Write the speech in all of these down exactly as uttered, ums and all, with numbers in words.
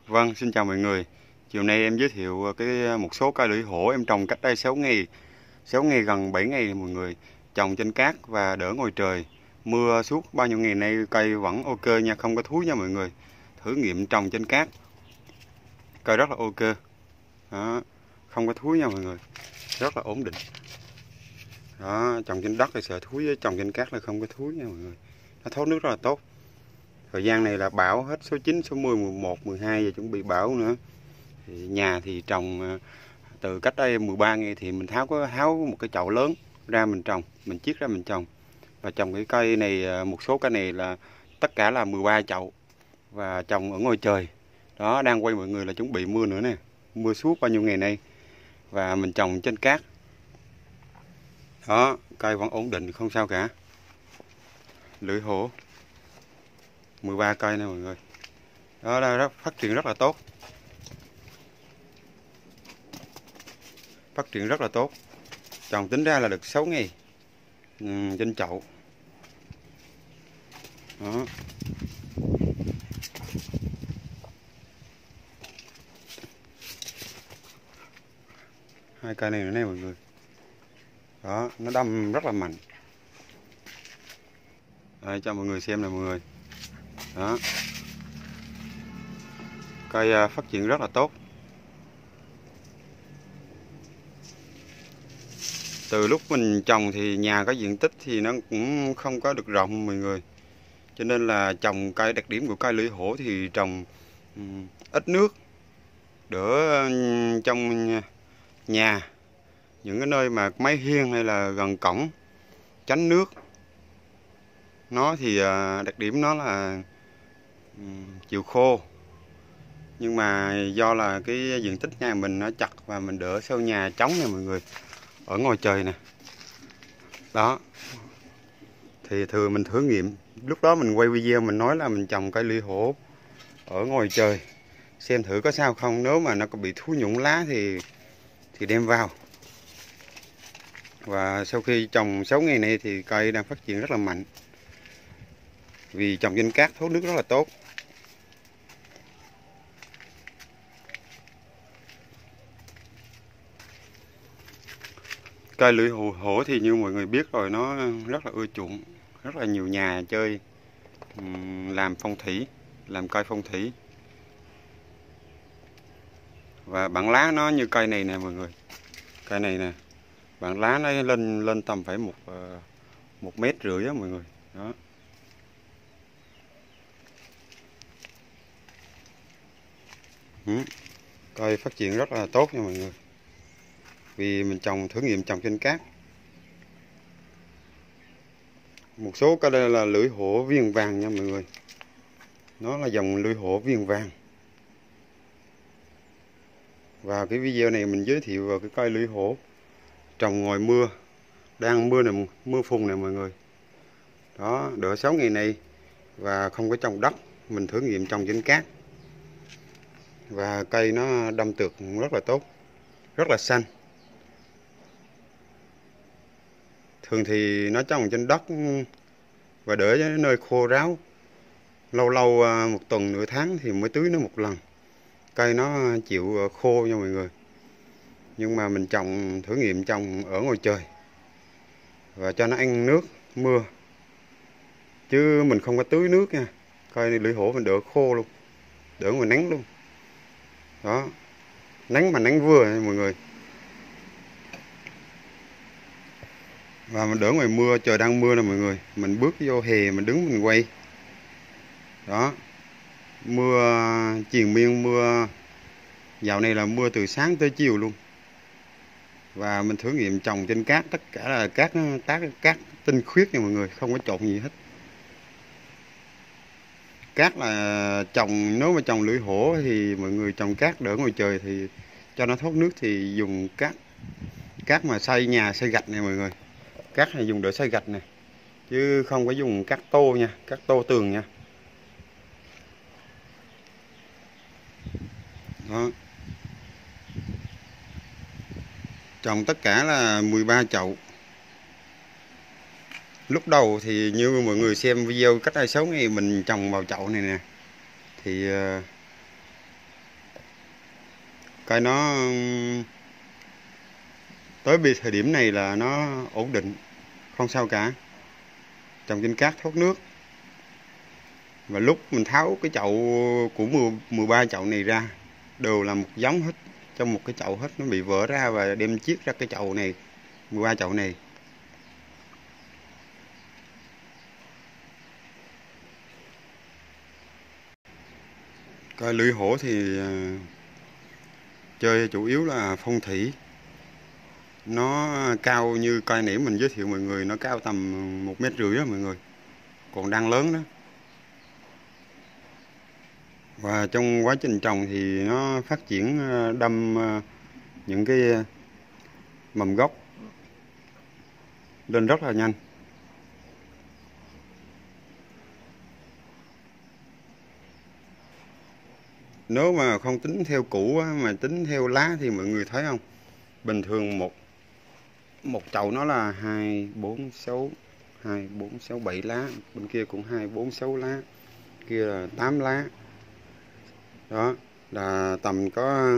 Vâng, xin chào mọi người. Chiều nay em giới thiệu cái một số cây lưỡi hổ em trồng cách đây sáu ngày, sáu ngày gần bảy ngày mọi người. Trồng trên cát và đỡ ngoài trời. Mưa suốt bao nhiêu ngày nay cây vẫn ok nha, không có thúi nha mọi người. Thử nghiệm trồng trên cát. Cây rất là ok. Đó, không có thúi nha mọi người. Rất là ổn định. Đó, trồng trên đất thì sợ thúi, trồng trên cát là không có thúi nha mọi người. Nó thoát nước rất là tốt. Thời gian này là bão hết số chín, số mười, mười một, mười hai giờ chuẩn bị bão nữa. Thì nhà thì trồng từ cách đây mười ba ngày thì mình tháo có tháo một cái chậu lớn ra mình trồng, mình chiết ra mình trồng. Và trồng cái cây này, một số cây này là tất cả là mười ba chậu và trồng ở ngoài trời. Đó, đang quay mọi người là chuẩn bị mưa nữa nè. Mưa suốt bao nhiêu ngày nay và mình trồng trên cát. Đó, cây vẫn ổn định không sao cả. Lưỡi hổ mười ba cây nè mọi người. Đó, đó phát triển rất là tốt. Phát triển rất là tốt. Trồng tính ra là được sáu ngày ừ, trên chậu. Đó. Hai cây này nữa nè mọi người. Đó, nó đâm rất là mạnh. Đây cho mọi người xem nè mọi người. Đó. Cây phát triển rất là tốt. Từ lúc mình trồng thì nhà có diện tích thì nó cũng không có được rộng mọi người. Cho nên là trồng cây, đặc điểm của cây lưỡi hổ thì trồng um, ít nước, đỡ um, trong nhà, những cái nơi mà mái hiên hay là gần cổng, tránh nước. Nó thì uh, đặc điểm nó là um, chịu khô. Nhưng mà do là cái diện tích nhà mình nó chặt và mình đỡ sau nhà trống nè mọi người, ở ngoài trời nè. Đó. Thì thường mình thử nghiệm, lúc đó mình quay video mình nói là mình trồng cây lưỡi hổ ở ngoài trời, xem thử có sao không. Nếu mà nó có bị thúi nhũng lá thì thì đem vào. Và sau khi trồng sáu ngày này thì cây đang phát triển rất là mạnh. Vì trồng trên cát thoát nước rất là tốt. Cây lưỡi hổ, hổ thì như mọi người biết rồi, nó rất là ưa chuộng, rất là nhiều nhà chơi, làm phong thủy, làm cây phong thủy. Và bản lá nó như cây này nè mọi người, cây này nè, bản lá nó lên lên tầm phải một một mét rưỡi á mọi người. Đó. Ừ. Cây phát triển rất là tốt nha mọi người. Vì mình trồng thử nghiệm trồng trên cát. Một số cây đây là lưỡi hổ viền vàng nha mọi người. Nó là dòng lưỡi hổ viền vàng. Và cái video này mình giới thiệu vào cái cây lưỡi hổ trồng ngoài mưa, đang mưa này, mưa phùn này mọi người. Đó, đỡ sáu ngày này và không có trồng đất, mình thử nghiệm trồng trên cát. Và cây nó đâm tược rất là tốt, rất là xanh. Thường thì nó trồng trên đất và để nơi khô ráo. Lâu lâu một tuần nửa tháng thì mới tưới nó một lần. Cây nó chịu khô nha mọi người. Nhưng mà mình trồng thử nghiệm trồng ở ngoài trời và cho nó ăn nước mưa, chứ mình không có tưới nước nha. Cây lưỡi hổ mình đỡ khô luôn, đỡ ngoài nắng luôn. Đó, nắng mà nắng vừa nha mọi người. Và mình đỡ ngoài mưa, trời đang mưa nè mọi người. Mình bước vô hè mình đứng mình quay. Đó. Mưa triền miên, mưa dạo này là mưa từ sáng tới chiều luôn. Và mình thử nghiệm trồng trên cát, tất cả là cát cát cát tinh khiết nha mọi người, không có trộn gì hết. Cát là trồng, nếu mà trồng lưỡi hổ thì mọi người trồng cát đỡ ngoài trời thì cho nó thoát nước thì dùng cát cát mà xây nhà, xây gạch này mọi người. Cát này dùng để xây gạch này, chứ không có dùng cát tô nha, cát tô tường nha. Đó. Trồng tất cả là mười ba chậu. Lúc đầu thì như mọi người xem video cách đây sáu ngày mình trồng vào chậu này nè, thì cây nó tới bây thời điểm này là nó ổn định, không sao cả. Trồng trên cát thoát nước. Và lúc mình tháo cái chậu của mười ba chậu này ra đều là một giống hết, trong một cái chậu hết, nó bị vỡ ra và đem chiết ra cái chậu này, mười ba chậu này. Cây lưỡi hổ thì chơi chủ yếu là phong thủy. Nó cao như cây nãy mình giới thiệu mọi người, nó cao tầm một mét rưỡi đó mọi người, còn đang lớn đó. Và trong quá trình trồng thì nó phát triển đâm những cái mầm gốc lên rất là nhanh. Nếu mà không tính theo củ mà tính theo lá thì mọi người thấy không? Bình thường một một chậu nó là hai, bốn, sáu, hai, bốn, sáu, bảy lá. Bên kia cũng hai, bốn, sáu lá. Kia là tám lá. Đó là tầm có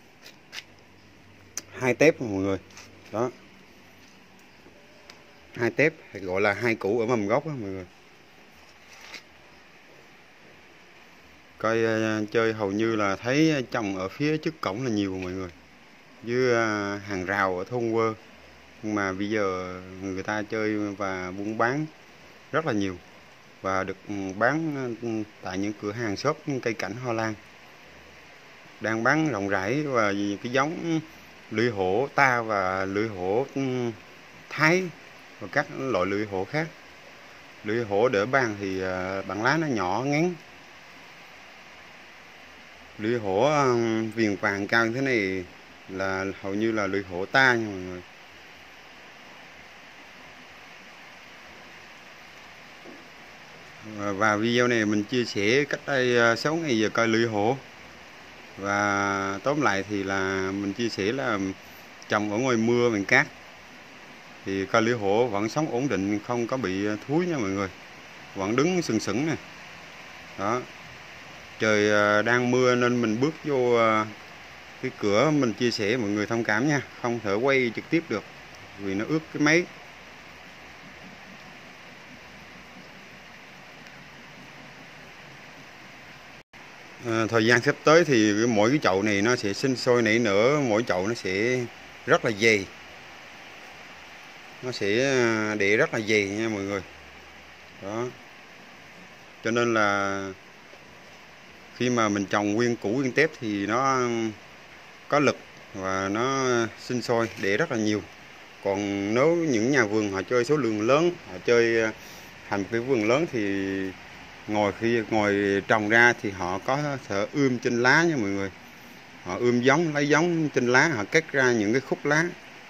hai tép mọi người. Đó. Hai tép hay gọi là hai củ ở mầm gốc đó mọi người. Cây chơi hầu như là thấy trồng ở phía trước cổng là nhiều mọi người, với hàng rào ở thôn quê. Nhưng mà bây giờ người ta chơi và buôn bán rất là nhiều và được bán tại những cửa hàng shop cây cảnh hoa lan, đang bán rộng rãi. Và cái giống lưỡi hổ ta và lưỡi hổ Thái và các loại lưỡi hổ khác. Lưỡi hổ đỡ bàn thì bản lá nó nhỏ ngắn. Lưỡi hổ viền vàng cao như thế này là hầu như là lưỡi hổ ta nha mọi người. Và video này mình chia sẻ cách đây sáu ngày về cây lưỡi hổ. Và tóm lại thì là mình chia sẻ là trồng ở ngoài mưa miền cát thì cây lưỡi hổ vẫn sống ổn định, không có bị thúi nha mọi người, vẫn đứng sừng sững nè. Đó. Trời đang mưa nên mình bước vô cái cửa mình chia sẻ, mọi người thông cảm nha, không thể quay trực tiếp được vì nó ướt cái máy. À, thời gian sắp tới thì mỗi cái chậu này nó sẽ sinh sôi nảy nở, mỗi chậu nó sẽ rất là dày, nó sẽ đẻ rất là dày nha mọi người. Đó. Cho nên là khi mà mình trồng nguyên củ nguyên tép thì nó có lực và nó sinh sôi đẻ rất là nhiều. Còn nếu những nhà vườn họ chơi số lượng lớn, họ chơi thành một cái vườn lớn thì ngồi khi ngồi trồng ra thì họ có thể ươm trên lá nha mọi người. Họ ươm giống, lấy giống trên lá, họ cắt ra những cái khúc lá.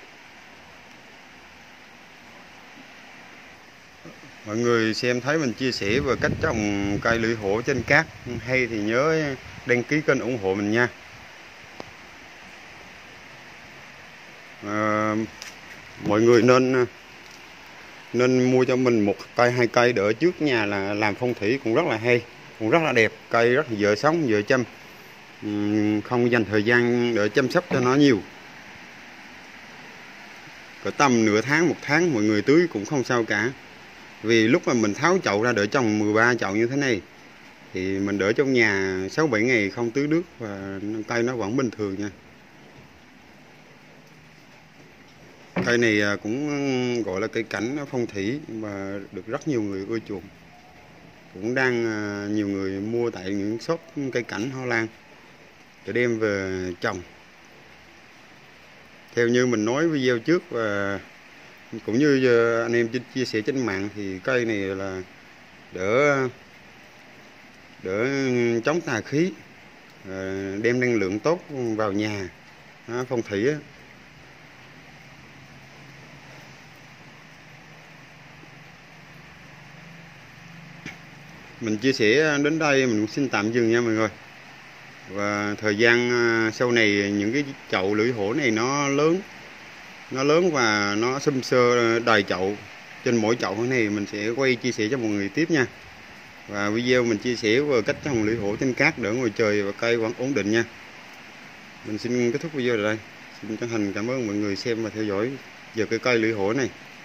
Mọi người xem thấy mình chia sẻ về cách trồng cây lưỡi hổ trên cát hay thì nhớ đăng ký kênh ủng hộ mình nha. À, mọi người nên nên mua cho mình một cây hai cây để ở trước nhà là làm phong thủy cũng rất là hay, cũng rất là đẹp, cây rất là dễ sống dễ chăm, không dành thời gian để chăm sóc cho nó nhiều. Cỡ tầm nửa tháng một tháng mọi người tưới cũng không sao cả. Vì lúc mà mình tháo chậu ra để trồng mười ba chậu như thế này thì mình để trong nhà sáu bảy ngày không tưới nước và cây nó vẫn bình thường nha. Cây này cũng gọi là cây cảnh phong thủy và được rất nhiều người ưa chuộng. Cũng đang nhiều người mua tại những shop cây cảnh hoa lan để đem về trồng. Theo như mình nói video trước và cũng như anh em chia sẻ trên mạng thì cây này là đỡ đỡ chống tà khí, đem năng lượng tốt vào nhà, phong thủy á. Mình chia sẻ đến đây mình xin tạm dừng nha mọi người. Và thời gian sau này những cái chậu lưỡi hổ này nó lớn nó lớn và nó xum xơ đầy chậu, trên mỗi chậu này mình sẽ quay chia sẻ cho mọi người tiếp nha. Và video mình chia sẻ về cách trồng lưỡi hổ trên cát để ngoài trời và cây vẫn ổn định nha. Mình xin kết thúc video ở đây. Xin chân thành cảm ơn mọi người xem và theo dõi về cái cây lưỡi hổ này.